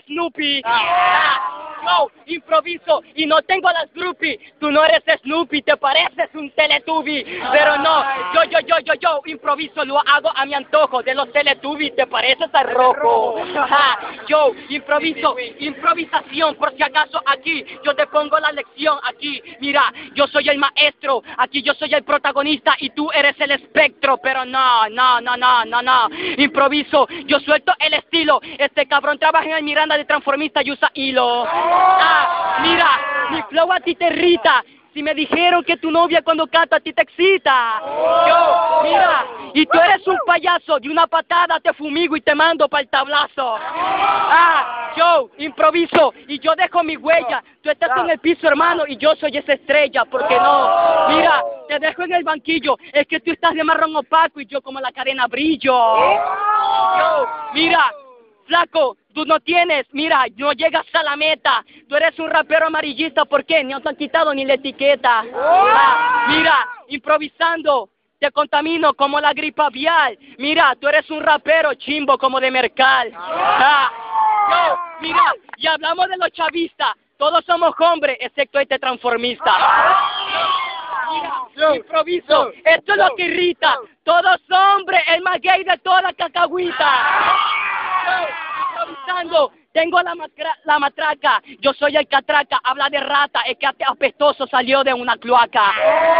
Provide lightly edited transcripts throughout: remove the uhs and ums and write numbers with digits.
Snoopy. Yo improviso y no tengo las groupies. Tú no eres Snoopy, te pareces un Teletubby. Pero no, yo improviso, lo hago a mi antojo. De los Teletubbies te pareces al rojo. Yo improviso, improvisación, por si acaso aquí yo te pongo la lección aquí. Mira, yo soy el maestro, aquí yo soy el protagonista y tú eres el espectro. Pero no. Improviso, yo suelto el estilo. Este cabrón trabaja en el Miranda de transformista y usa hilo. Mira, mi flow a ti te irrita. Si me dijeron que tu novia cuando canta a ti te excita. Yo, mira, y tú eres un payaso. De una patada te fumigo y te mando para el tablazo. Yo improviso y yo dejo mi huella. Tú estás en el piso, hermano, y yo soy esa estrella. Porque no, mira, te dejo en el banquillo. Es que tú estás de marrón opaco y yo como la cadena brillo. Yo, mira, flaco, tú no tienes, mira, no llegas a la meta. Tú eres un rapero amarillista, ¿por qué? No te han quitado ni la etiqueta. Mira, improvisando, te contamino como la gripe aviar. Mira, tú eres un rapero chimbo como de Mercal. Mira, y hablamos de los chavistas. Todos somos hombres, excepto este transformista. Mira, improviso, esto es lo que irrita. Todos hombres, el más gay de toda la cacahuita. Improvisando, tengo la matraca, yo soy el catraca, habla de rata, es que apestoso salió de una cloaca.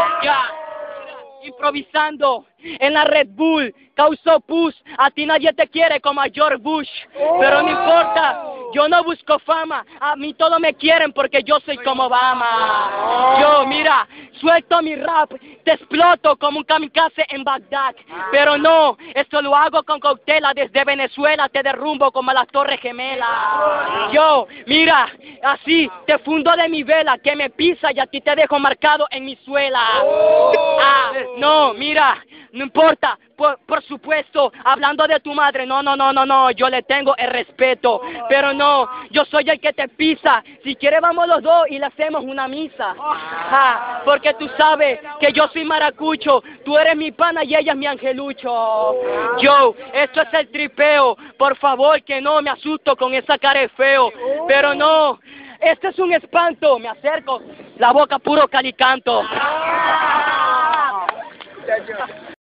Improvisando, en la Red Bull, causó push, a ti nadie te quiere como a George Bush, pero no importa, yo no busco fama, a mí todos me quieren porque yo soy como Obama. Yo, mira, suelto mi rap, te exploto como un kamikaze en Bagdad, pero no, esto lo hago con cautela, desde Venezuela te derrumbo como las Torres Gemelas. Yo, mira, así te fundo de mi vela, que me pisa y a ti te dejo marcado en mi suela. No, mira, no importa, por supuesto, hablando de tu madre, no, yo le tengo el respeto, pero no, yo soy el que te pisa, si quieres vamos los dos y le hacemos una misa, porque tú sabes que yo soy maracucho, tú eres mi pana y ella es mi angelucho. Yo, esto es el tripeo, por favor que no me asusto con esa cara de feo, pero no, este es un espanto, me acerco, la boca puro calicanto.